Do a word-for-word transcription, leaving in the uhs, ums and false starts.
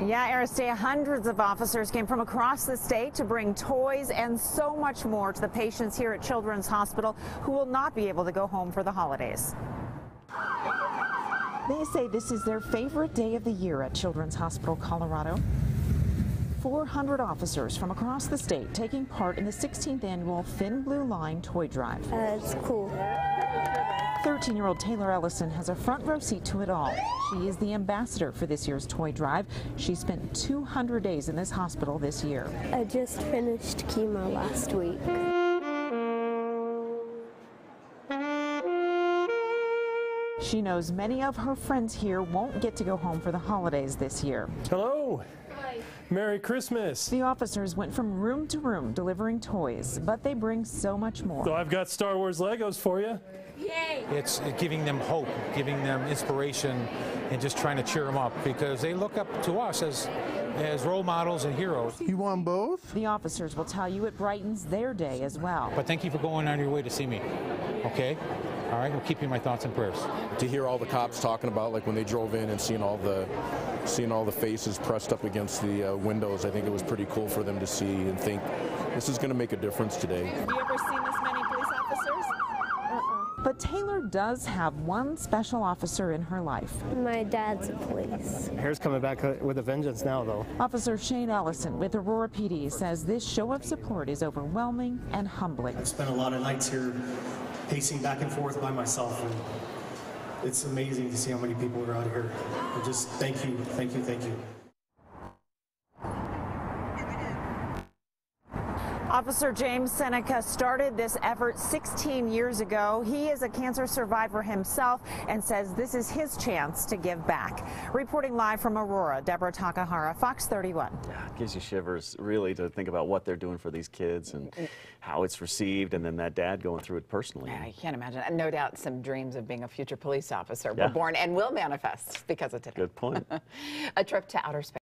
Yeah, Aristea, hundreds of officers came from across the state to bring toys and so much more to the patients here at Children's Hospital who will not be able to go home for the holidays. They say this is their favorite day of the year at Children's Hospital Colorado. four hundred officers from across the state taking part in the sixteenth annual Thin Blue Line Toy Drive. Uh, it's cool. thirteen-year-old Taylor Ellison has a front row seat to it all. She is the ambassador for this year's toy drive. She spent two hundred days in this hospital this year. I just finished chemo last week. She knows many of her friends here won't get to go home for the holidays this year. Hello. Merry Christmas. The officers went from room to room delivering toys, but they bring so much more. So I've got Star Wars Legos for you. Yay! It's giving them hope, giving them inspiration, and just trying to cheer them up because they look up to us as as role models and heroes. You want both? The officers will tell you it brightens their day as well. But thank you for going on your way to see me. Okay? All right, we'll keep you in my thoughts and prayers. To hear all the cops talking about, like when they drove in and seeing all the seeing all the faces pressed up against the uh, windows, I think it was pretty cool for them to see and think this is going to make a difference today. Have you ever seen this many police officers? Uh-uh. But Taylor does have one special officer in her life. My dad's a police. Hair's coming back with a vengeance now, though. Officer Shane Ellison with Aurora P D says this show of support is overwhelming and humbling. I've spent a lot of nights here pacing back and forth by myself, and it's amazing to see how many people are out here. And just thank you, thank you, thank you. Officer James Seneca started this effort sixteen years ago. He is a cancer survivor himself and says this is his chance to give back. Reporting live from Aurora, Deborah Takahara, Fox thirty-one. Yeah, it gives you shivers, really, to think about what they're doing for these kids and how it's received, and then that dad going through it personally. Yeah, I can't imagine. And no doubt some dreams of being a future police officer Yeah. were born and will manifest because of today. Good point. A trip to outer space.